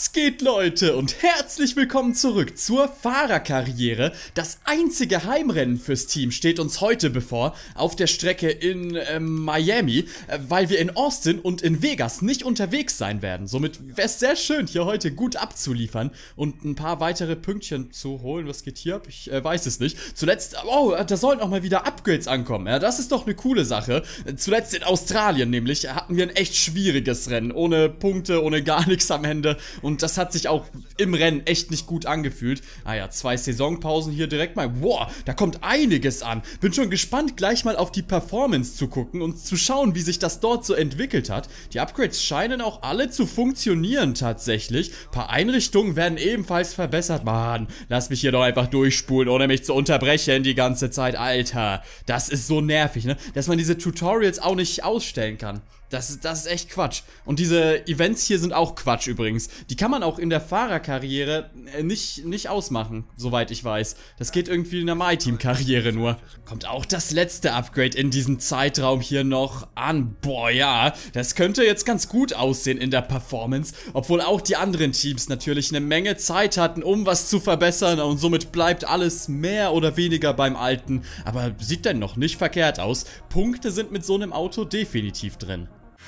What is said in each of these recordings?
Was geht, Leute, und herzlich willkommen zurück zur Fahrerkarriere. Das einzige Heimrennen fürs Team steht uns heute bevor auf der Strecke in Miami, weil wir in Austin und in Vegas nicht unterwegs sein werden. Somit wäre es sehr schön, hier heute gut abzuliefern und ein paar weitere Pünktchen zu holen. Was geht hier ab? Ich weiß es nicht. Zuletzt, oh, da sollen auch mal wieder Upgrades ankommen. Ja, das ist doch eine coole Sache. Zuletzt in Australien nämlich hatten wir ein echt schwieriges Rennen. Ohne Punkte, ohne gar nichts am Ende. Und das hat sich auch im Rennen echt nicht gut angefühlt. Ah ja, 2 Saisonpausen hier direkt mal. Wow, da kommt einiges an. Bin schon gespannt, gleich mal auf die Performance zu gucken und zu schauen, wie sich das dort so entwickelt hat. Die Upgrades scheinen auch alle zu funktionieren tatsächlich. Ein paar Einrichtungen werden ebenfalls verbessert. Mann, lass mich hier doch einfach durchspulen, ohne mich zu unterbrechen die ganze Zeit. Alter, das ist so nervig, ne? Dass man diese Tutorials auch nicht ausstellen kann. Das ist echt Quatsch. Und diese Events hier sind auch Quatsch übrigens. Die kann man auch in der Fahrerkarriere nicht ausmachen, soweit ich weiß. Das geht irgendwie in der My-Team-Karriere nur. Kommt auch das letzte Upgrade in diesem Zeitraum hier noch an. Boah, ja, das könnte jetzt ganz gut aussehen in der Performance. Obwohl auch die anderen Teams natürlich eine Menge Zeit hatten, um was zu verbessern. Und somit bleibt alles mehr oder weniger beim Alten. Aber sieht denn noch nicht verkehrt aus. Punkte sind mit so einem Auto definitiv drin.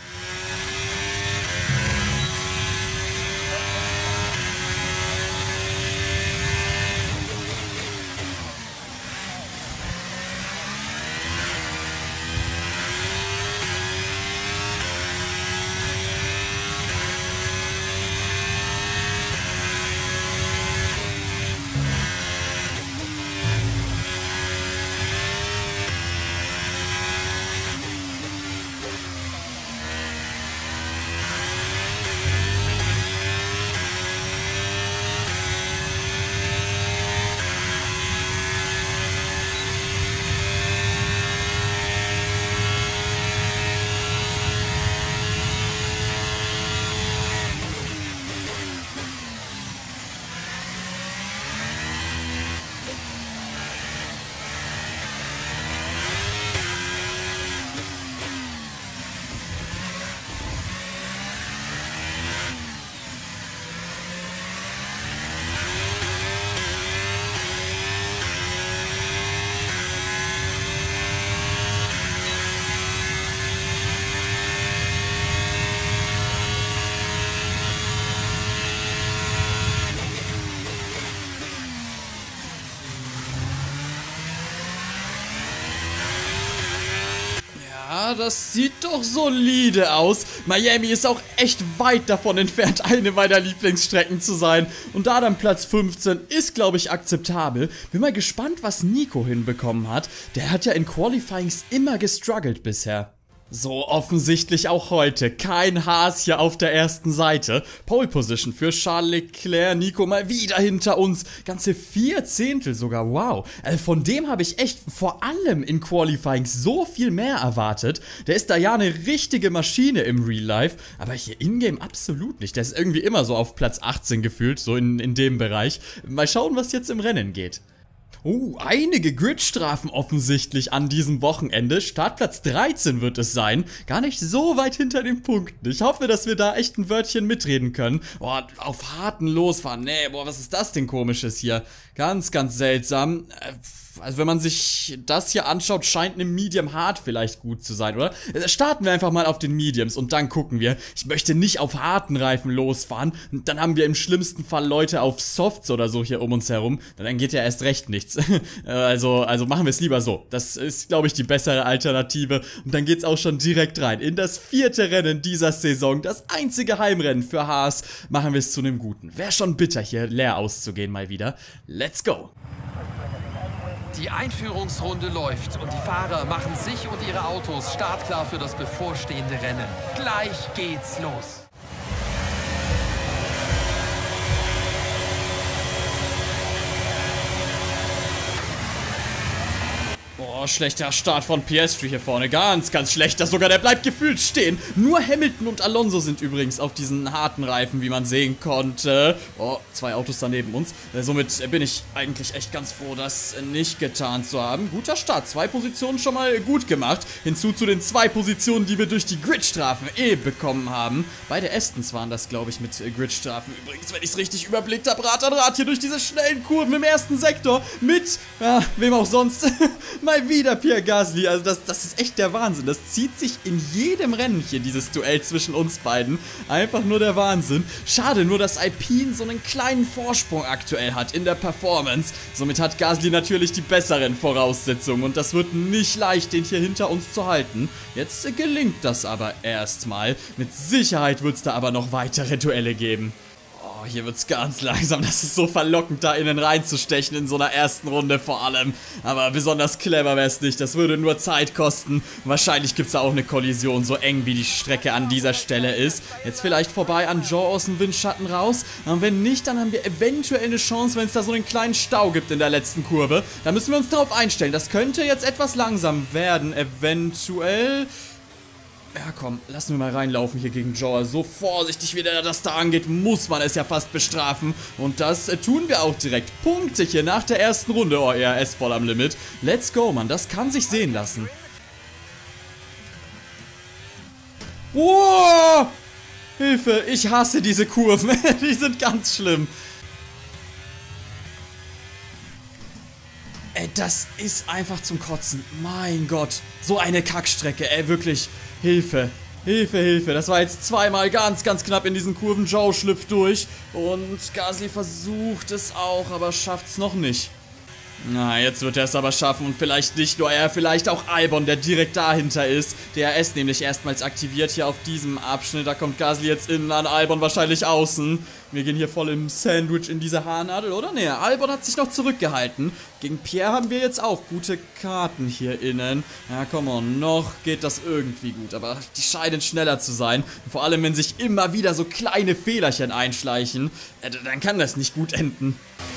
Das sieht doch solide aus. Miami ist auch echt weit davon entfernt, eine meiner Lieblingsstrecken zu sein. Und da dann Platz 15 ist, glaube ich, akzeptabel. Bin mal gespannt, was Nico hinbekommen hat. Der hat ja in Qualifyings immer gestruggelt bisher. So offensichtlich auch heute. Kein Haas hier auf der ersten Seite. Pole Position für Charles Leclerc. Nico mal wieder hinter uns. Ganze 4 Zehntel sogar. Wow. Von dem habe ich echt vor allem in Qualifying so viel mehr erwartet. Der ist da ja eine richtige Maschine im Real Life. Aber hier in-game absolut nicht. Der ist irgendwie immer so auf Platz 18 gefühlt. So in dem Bereich. Mal schauen, was jetzt im Rennen geht. Einige Gridstrafen offensichtlich an diesem Wochenende. Startplatz 13 wird es sein. Gar nicht so weit hinter den Punkten. Ich hoffe, dass wir da echt ein Wörtchen mitreden können. Boah, auf harten losfahren. Nee, boah, was ist das denn Komisches hier? Ganz, ganz seltsam. Also wenn man sich das hier anschaut, scheint eine Medium Hard vielleicht gut zu sein, oder? Starten wir einfach mal auf den Mediums und dann gucken wir. Ich möchte nicht auf harten Reifen losfahren. Dann haben wir im schlimmsten Fall Leute auf Softs oder so hier um uns herum. Dann geht ja erst recht nichts. Also machen wir es lieber so. Das ist, glaube ich, die bessere Alternative. Und dann geht's auch schon direkt rein. In das 4. Rennen dieser Saison. Das einzige Heimrennen für Haas. Machen wir es zu einem guten. Wäre schon bitter, hier leer auszugehen mal wieder. Let's go! Die Einführungsrunde läuft und die Fahrer machen sich und ihre Autos startklar für das bevorstehende Rennen. Gleich geht's los. Oh, schlechter Start von Piastri hier vorne. Ganz, ganz schlechter sogar. Der bleibt gefühlt stehen. Nur Hamilton und Alonso sind übrigens auf diesen harten Reifen, wie man sehen konnte. Oh, 2 Autos da neben uns. Somit bin ich eigentlich echt ganz froh, das nicht getan zu haben. Guter Start. 2 Positionen schon mal gut gemacht. Hinzu zu den 2 Positionen, die wir durch die Gridstrafen bekommen haben. Beide Astons waren das, glaube ich, mit Gridstrafen. Übrigens, wenn ich es richtig überblickt habe, Rad an Rad hier durch diese schnellen Kurven im ersten Sektor mit, ja, wem auch sonst, mal wieder Pierre Gasly. Also das ist echt der Wahnsinn. Das zieht sich in jedem Rennen hier, dieses Duell zwischen uns beiden. Einfach nur der Wahnsinn. Schade nur, dass Alpine so einen kleinen Vorsprung aktuell hat in der Performance. Somit hat Gasly natürlich die besseren Voraussetzungen und das wird nicht leicht, den hier hinter uns zu halten. Jetzt gelingt das aber erstmal. Mit Sicherheit wird es da aber noch weitere Duelle geben. Oh, hier wird's ganz langsam. Das ist so verlockend, da innen reinzustechen in so einer ersten Runde vor allem. Aber besonders clever wäre es nicht. Das würde nur Zeit kosten. Wahrscheinlich gibt's da auch eine Kollision, so eng wie die Strecke an dieser Stelle ist. Jetzt vielleicht vorbei an Zhou aus dem Windschatten raus. Und wenn nicht, dann haben wir eventuell eine Chance, wenn es da so einen kleinen Stau gibt in der letzten Kurve. Da müssen wir uns drauf einstellen. Das könnte jetzt etwas langsam werden, eventuell. Ja, komm, lassen wir mal reinlaufen hier gegen Zhou. So vorsichtig, wie der das da angeht, muss man es ja fast bestrafen. Und das tun wir auch direkt. Punkte hier nach der ersten Runde. Oh, ERS voll am Limit. Let's go, Mann. Das kann sich sehen lassen. Wow! Hilfe, ich hasse diese Kurven. Die sind ganz schlimm. Ey, das ist einfach zum Kotzen. Mein Gott. So eine Kackstrecke, ey, wirklich. Hilfe. Hilfe, Hilfe. Das war jetzt zweimal ganz, ganz knapp in diesen Kurven. Zhou schlüpft durch. Und Gasly versucht es auch, aber schafft es noch nicht. Na, jetzt wird er es aber schaffen und vielleicht nicht nur er, vielleicht auch Albon, der direkt dahinter ist. DRS nämlich erstmals aktiviert hier auf diesem Abschnitt. Da kommt Gasly jetzt innen an, Albon wahrscheinlich außen. Wir gehen hier voll im Sandwich in diese Haarnadel, oder? Ne, Albon hat sich noch zurückgehalten. Gegen Pierre haben wir jetzt auch gute Karten hier innen. Ja, come on, noch geht das irgendwie gut. Aber die scheinen schneller zu sein. Vor allem, wenn sich immer wieder so kleine Fehlerchen einschleichen, dann kann das nicht gut enden.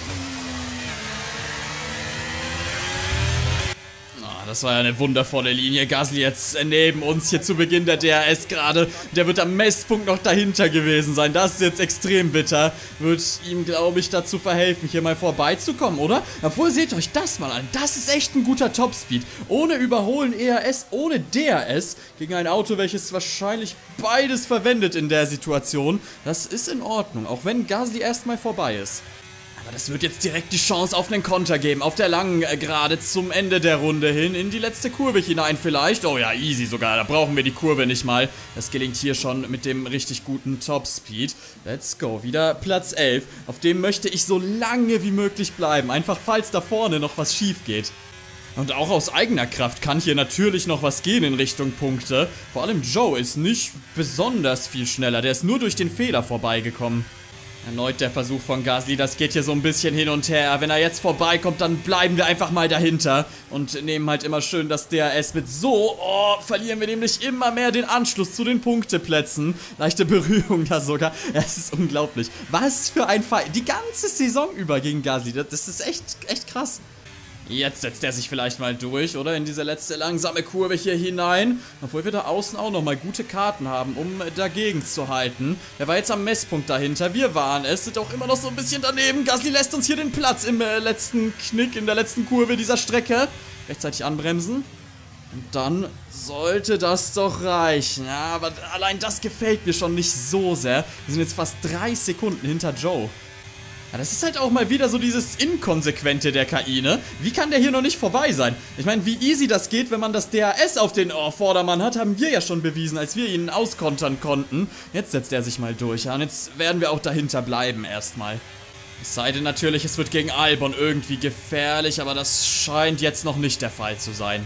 Das war ja eine wundervolle Linie. Gasly jetzt neben uns hier zu Beginn der DRS gerade. Der wird am Messpunkt noch dahinter gewesen sein. Das ist jetzt extrem bitter. Wird ihm, glaube ich, dazu verhelfen, hier mal vorbeizukommen, oder? Obwohl, seht euch das mal an. Das ist echt ein guter Topspeed. Ohne Überholen ERS, ohne DRS. Gegen ein Auto, welches wahrscheinlich beides verwendet in der Situation. Das ist in Ordnung, auch wenn Gasly erstmal vorbei ist. Aber das wird jetzt direkt die Chance auf einen Konter geben. Auf der langen Gerade zum Ende der Runde hin. In die letzte Kurve hinein vielleicht. Oh ja, easy sogar. Da brauchen wir die Kurve nicht mal. Das gelingt hier schon mit dem richtig guten Topspeed. Let's go. Wieder Platz 11. Auf dem möchte ich so lange wie möglich bleiben. Einfach falls da vorne noch was schief geht. Und auch aus eigener Kraft kann hier natürlich noch was gehen in Richtung Punkte. Vor allem Zhou ist nicht besonders viel schneller. Der ist nur durch den Fehler vorbeigekommen. Erneut der Versuch von Gasly, das geht hier so ein bisschen hin und her. Wenn er jetzt vorbeikommt, dann bleiben wir einfach mal dahinter und nehmen halt immer schön das DRS mit. So, verlieren wir nämlich immer mehr den Anschluss zu den Punkteplätzen. Leichte Berührung da sogar. Es ist unglaublich. Was für ein Fight. Die ganze Saison über gegen Gasly. Das ist echt krass. Jetzt setzt er sich vielleicht mal durch, oder? In diese letzte langsame Kurve hier hinein. Obwohl wir da außen auch nochmal gute Karten haben, um dagegen zu halten. Er war jetzt am Messpunkt dahinter. Wir waren es. Sind auch immer noch so ein bisschen daneben. Gasly lässt uns hier den Platz im letzten Knick, in der letzten Kurve dieser Strecke. Rechtzeitig anbremsen. Und dann sollte das doch reichen. Ja, aber allein das gefällt mir schon nicht so sehr. Wir sind jetzt fast 3 Sekunden hinter Zhou. Ja, das ist halt auch mal wieder so dieses Inkonsequente der KI, ne? Wie kann der hier noch nicht vorbei sein? Ich meine, wie easy das geht, wenn man das DRS auf den Vordermann hat, haben wir ja schon bewiesen, als wir ihn auskontern konnten. Jetzt setzt er sich mal durch, ja, und jetzt werden wir auch dahinter bleiben erstmal. Es sei denn natürlich, es wird gegen Albon irgendwie gefährlich, aber das scheint jetzt noch nicht der Fall zu sein.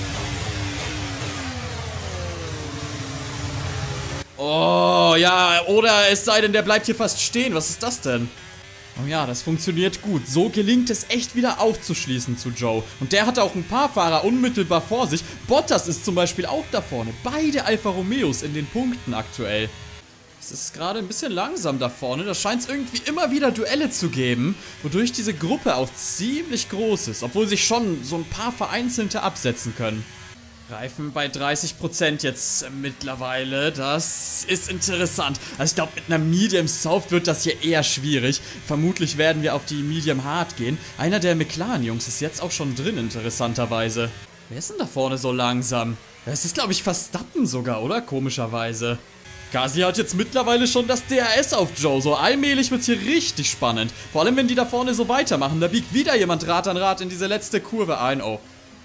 Oh, ja, oder es sei denn, der bleibt hier fast stehen. Was ist das denn? Oh ja, das funktioniert gut. So gelingt es echt wieder aufzuschließen zu Zhou. Und der hat auch ein paar Fahrer unmittelbar vor sich. Bottas ist zum Beispiel auch da vorne. Beide Alfa Romeos in den Punkten aktuell. Es ist gerade ein bisschen langsam da vorne. Da scheint es irgendwie immer wieder Duelle zu geben, wodurch diese Gruppe auch ziemlich groß ist, obwohl sich schon so ein paar Vereinzelte absetzen können. Reifen bei 30% jetzt mittlerweile. Das ist interessant. Also ich glaube, mit einer Medium Soft wird das hier eher schwierig. Vermutlich werden wir auf die Medium Hard gehen. Einer der McLaren-Jungs ist jetzt auch schon drin, interessanterweise. Wer ist denn da vorne so langsam? Das ist, glaube ich, Verstappen sogar, oder? Komischerweise. Gasly hat jetzt mittlerweile schon das DRS auf Joe. So allmählich wird es hier richtig spannend. Vor allem, wenn die da vorne so weitermachen. Da biegt wieder jemand Rad an Rad in diese letzte Kurve ein. Oh.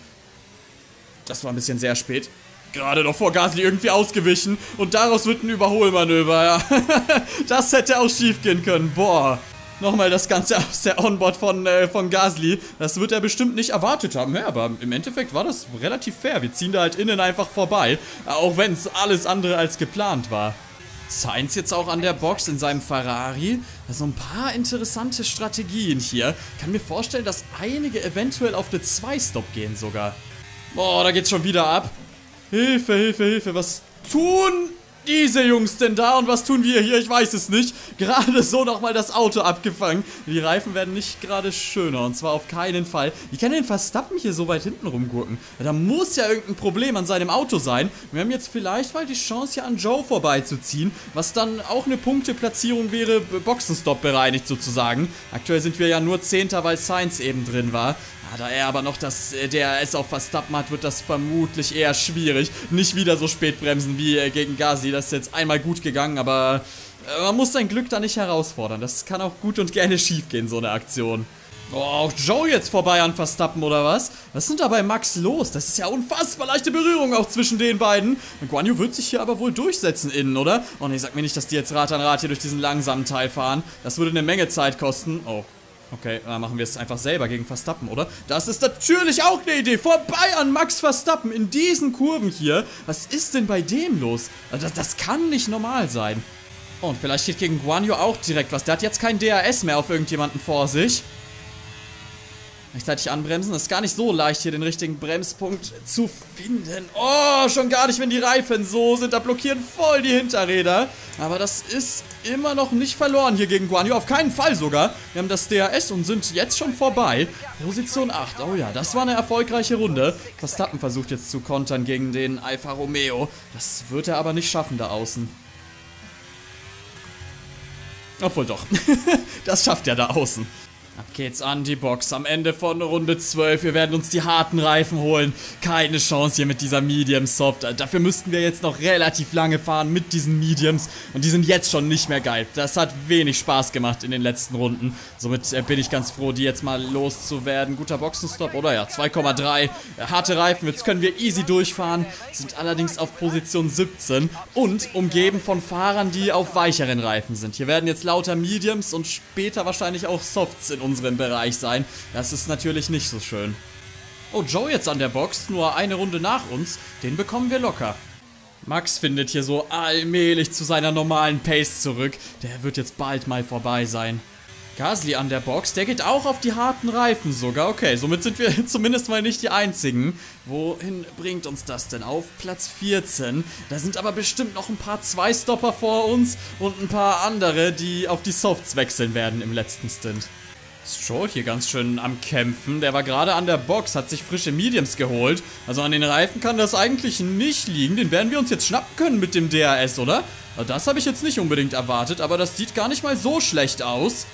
Das war ein bisschen sehr spät. Gerade noch vor Gasly irgendwie ausgewichen. Und daraus wird ein Überholmanöver, ja. Das hätte auch schief gehen können. Boah. Nochmal das Ganze aus der Onboard von Gasly. Das wird er bestimmt nicht erwartet haben. Ja, aber im Endeffekt war das relativ fair. Wir ziehen da halt innen einfach vorbei. Auch wenn es alles andere als geplant war. Sainz jetzt auch an der Box in seinem Ferrari. Also ein paar interessante Strategien hier. Kann mir vorstellen, dass einige eventuell auf eine 2-Stop gehen sogar. Boah, da geht's schon wieder ab. Hilfe, Hilfe, Hilfe. Was tun diese Jungs denn da? Und was tun wir hier? Ich weiß es nicht. Gerade so nochmal das Auto abgefangen. Die Reifen werden nicht gerade schöner. Und zwar auf keinen Fall. Wie kann denn Verstappen hier so weit hinten rumgurken? Da muss ja irgendein Problem an seinem Auto sein. Wir haben jetzt vielleicht mal die Chance, hier an Joe vorbeizuziehen. Was dann auch eine Punkteplatzierung wäre, Boxenstopp bereinigt sozusagen. Aktuell sind wir ja nur 10., weil Sainz eben drin war. Da er aber noch das DRS auf Verstappen hat, wird das vermutlich eher schwierig. Nicht wieder so spät bremsen wie gegen Gasly. Das ist jetzt einmal gut gegangen, aber man muss sein Glück da nicht herausfordern. Das kann auch gut und gerne schief gehen, so eine Aktion. Oh, auch Joe jetzt vorbei an Verstappen, oder was? Was ist denn da bei Max los? Das ist ja unfassbar leichte Berührung auch zwischen den beiden. Und Guan Yu wird sich hier aber wohl durchsetzen innen, oder? Oh ne, sag mir nicht, dass die jetzt Rad an Rad hier durch diesen langsamen Teil fahren. Das würde eine Menge Zeit kosten. Oh. Okay, dann machen wir es einfach selber gegen Verstappen, oder? Das ist natürlich auch eine Idee. Vorbei an Max Verstappen in diesen Kurven hier. Was ist denn bei dem los? Das kann nicht normal sein. Oh, und vielleicht steht gegen Guan Yu auch direkt was. Der hat jetzt kein DRS mehr auf irgendjemanden vor sich. Rechtzeitig anbremsen. Das ist gar nicht so leicht, hier den richtigen Bremspunkt zu finden. Oh, schon gar nicht, wenn die Reifen so sind. Da blockieren voll die Hinterräder. Aber das ist immer noch nicht verloren hier gegen Guan Yu. Auf keinen Fall sogar. Wir haben das DRS und sind jetzt schon vorbei. Position 8. Oh ja, das war eine erfolgreiche Runde. Verstappen versucht jetzt zu kontern gegen den Alfa Romeo. Das wird er aber nicht schaffen da außen. Obwohl doch. Das schafft er da außen. Ab geht's an die Box am Ende von Runde 12. Wir werden uns die harten Reifen holen. Keine Chance hier mit dieser Medium Soft. Dafür müssten wir jetzt noch relativ lange fahren mit diesen Mediums. Und die sind jetzt schon nicht mehr geil. Das hat wenig Spaß gemacht in den letzten Runden. Somit bin ich ganz froh, die jetzt mal loszuwerden. Guter Boxenstopp, oder ja, 2,3. Harte Reifen, jetzt können wir easy durchfahren. Sind allerdings auf Position 17. Und umgeben von Fahrern, die auf weicheren Reifen sind. Hier werden jetzt lauter Mediums und später wahrscheinlich auch Softs in unserem Bereich sein. Das ist natürlich nicht so schön. Oh, Joe jetzt an der Box, nur eine Runde nach uns. Den bekommen wir locker. Max findet hier so allmählich zu seiner normalen Pace zurück. Der wird jetzt bald mal vorbei sein. Gasly an der Box, der geht auch auf die harten Reifen sogar. Okay, somit sind wir zumindest mal nicht die Einzigen. Wohin bringt uns das denn? Auf Platz 14. Da sind aber bestimmt noch ein paar Zwei-Stopper vor uns und ein paar andere, die auf die Softs wechseln werden im letzten Stint. Stroll hier ganz schön am Kämpfen. Der war gerade an der Box, hat sich frische Mediums geholt. Also an den Reifen kann das eigentlich nicht liegen. Den werden wir uns jetzt schnappen können mit dem DRS, oder? Das habe ich jetzt nicht unbedingt erwartet, aber das sieht gar nicht mal so schlecht aus.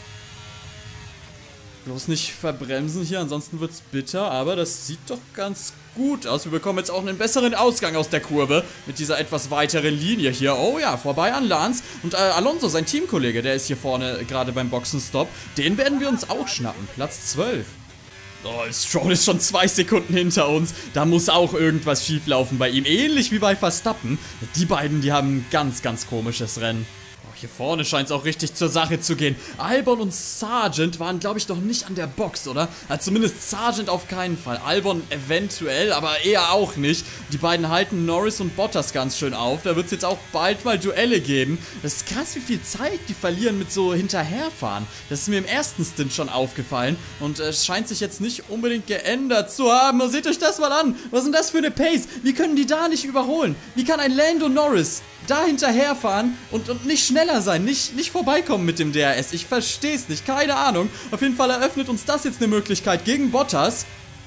Bloß nicht verbremsen hier, ansonsten wird's bitter, aber das sieht doch ganz gut aus. Wir bekommen jetzt auch einen besseren Ausgang aus der Kurve mit dieser etwas weiteren Linie hier. Oh ja, vorbei an Lance und Alonso, sein Teamkollege, der ist hier vorne gerade beim Boxenstopp. Den werden wir uns auch schnappen, Platz 12. Oh, Stroll ist schon 2 Sekunden hinter uns. Da muss auch irgendwas schieflaufen bei ihm, ähnlich wie bei Verstappen. Die beiden, die haben ein ganz, ganz komisches Rennen. Hier vorne scheint es auch richtig zur Sache zu gehen. Albon und Sargent waren, glaube ich, noch nicht an der Box, oder? Also zumindest Sargent auf keinen Fall. Albon eventuell, aber eher auch nicht. Die beiden halten Norris und Bottas ganz schön auf. Da wird es jetzt auch bald mal Duelle geben. Das ist krass, wie viel Zeit die verlieren mit so Hinterherfahren. Das ist mir im ersten Stint schon aufgefallen. Und es scheint sich jetzt nicht unbedingt geändert zu haben. Seht euch das mal an. Was ist denn das für eine Pace? Wie können die da nicht überholen? Wie kann ein Lando Norris da hinterherfahren und nicht schneller sein, nicht vorbeikommen mit dem DRS. Ich verstehe es nicht, keine Ahnung. Auf jeden Fall eröffnet uns das jetzt eine Möglichkeit gegen Bottas.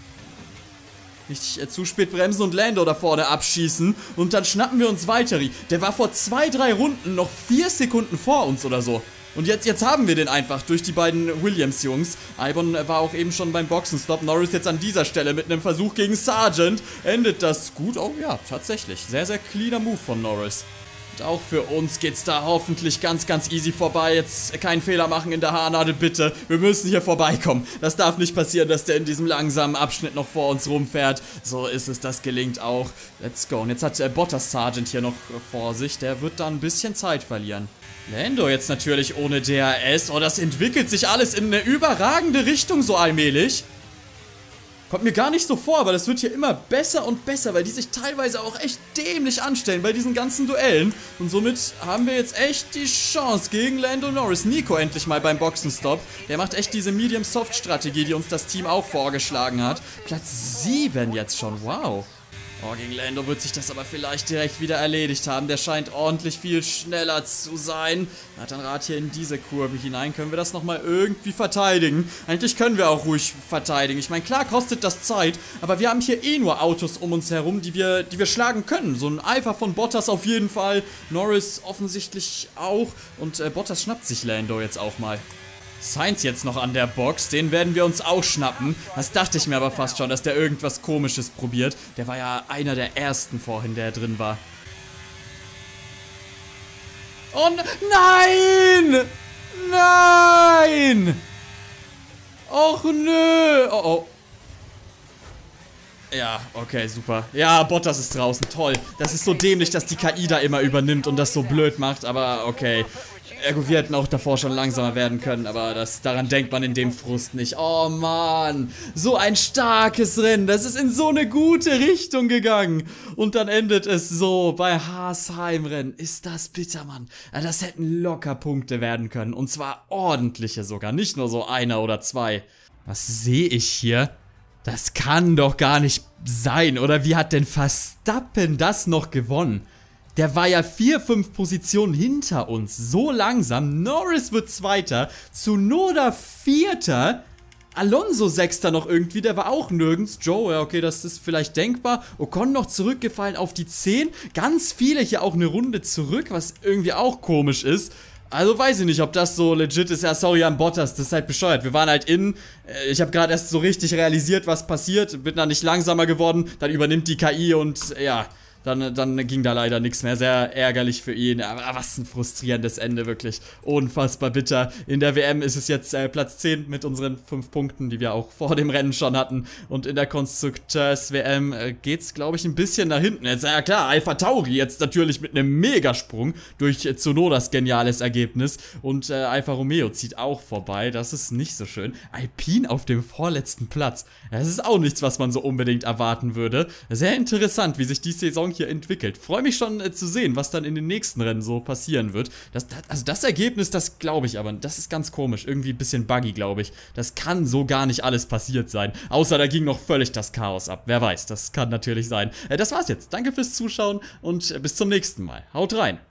Nicht zu spät bremsen und Lando da vorne abschießen. Und dann schnappen wir uns Valtteri. Der war vor 2, 3 Runden noch 4 Sekunden vor uns oder so. Und jetzt haben wir den einfach durch die beiden Williams-Jungs. Albon war auch eben schon beim Boxenstopp. Norris jetzt an dieser Stelle mit einem Versuch gegen Sargent. Endet das gut? Oh ja, tatsächlich. Sehr, sehr cleaner Move von Norris. Und auch für uns geht's da hoffentlich ganz, ganz easy vorbei. Jetzt keinen Fehler machen in der Haarnadel, bitte. Wir müssen hier vorbeikommen. Das darf nicht passieren, dass der in diesem langsamen Abschnitt noch vor uns rumfährt. So ist es, das gelingt auch. Let's go. Und jetzt hat Bottas Sargent hier noch vor sich. Der wird da ein bisschen Zeit verlieren. Lando jetzt natürlich ohne DRS. Oh, das entwickelt sich alles in eine überragende Richtung so allmählich. Kommt mir gar nicht so vor, aber das wird hier immer besser und besser, weil die sich teilweise auch echt dämlich anstellen bei diesen ganzen Duellen. Und somit haben wir jetzt echt die Chance gegen Lando Norris. Nico endlich mal beim Boxenstopp. Der macht echt diese Medium-Soft-Strategie, die uns das Team auch vorgeschlagen hat. Platz 7 jetzt schon, wow. Oh, gegen Lando wird sich das aber vielleicht direkt wieder erledigt haben. Der scheint ordentlich viel schneller zu sein. Er hat ein Rad hier in diese Kurve hinein. Können wir das nochmal irgendwie verteidigen? Eigentlich können wir auch ruhig verteidigen. Ich meine, klar kostet das Zeit, aber wir haben hier eh nur Autos um uns herum, die wir schlagen können. So ein Alpha von Bottas auf jeden Fall. Norris offensichtlich auch. Und Bottas schnappt sich Lando jetzt auch mal. Sainz jetzt noch an der Box, den werden wir uns auch schnappen. Das dachte ich mir aber fast schon, dass der irgendwas Komisches probiert. Der war ja einer der ersten vorhin, der drin war. Und nein! Nein! Och nö! Oh oh. Ja, okay, super. Ja, Bottas ist draußen, toll. Das ist so dämlich, dass die KI da immer übernimmt und das so blöd macht, aber okay. Wir hätten auch davor schon langsamer werden können, aber daran denkt man in dem Frust nicht. Oh Mann, so ein starkes Rennen, das ist in so eine gute Richtung gegangen. Und dann endet es so bei Haas Heimrennen. Ist das bitter, Mann. Das hätten locker Punkte werden können, und zwar ordentliche sogar, nicht nur so einer oder zwei. Was sehe ich hier? Das kann doch gar nicht sein, oder wie hat denn Verstappen das noch gewonnen? Der war ja 4, 5 Positionen hinter uns, so langsam. Norris wird Zweiter, Tsunoda Vierter, Alonso Sechster noch irgendwie, der war auch nirgends. Joe, ja okay, das ist vielleicht denkbar. Ocon noch zurückgefallen auf die 10. Ganz viele hier auch eine Runde zurück, was irgendwie auch komisch ist. Also weiß ich nicht, ob das so legit ist. Ja, sorry an Bottas, das ist halt bescheuert. Wir waren halt ich habe gerade erst so richtig realisiert, was passiert. Bin dann nicht langsamer geworden, dann übernimmt die KI und ja... Dann ging da leider nichts mehr. Sehr ärgerlich für ihn. Aber was ein frustrierendes Ende, wirklich. Unfassbar bitter. In der WM ist es jetzt Platz 10 mit unseren 5 Punkten, die wir auch vor dem Rennen schon hatten. Und in der Konstrukteurs-WM geht's, glaube ich, ein bisschen nach hinten. Jetzt, ja klar, Alpha Tauri jetzt natürlich mit einem Megasprung durch Tsunodas geniales Ergebnis. Und Alfa Romeo zieht auch vorbei. Das ist nicht so schön. Alpine auf dem vorletzten Platz. Das ist auch nichts, was man so unbedingt erwarten würde. Sehr interessant, wie sich die Saison hier entwickelt. Freue mich schon zu sehen, was dann in den nächsten Rennen so passieren wird. Also das Ergebnis, das glaube ich aber, das ist ganz komisch. Irgendwie ein bisschen buggy, glaube ich. Das kann so gar nicht alles passiert sein. Außer da ging noch völlig das Chaos ab. Wer weiß, das kann natürlich sein. Das war's jetzt. Danke fürs Zuschauen und bis zum nächsten Mal. Haut rein!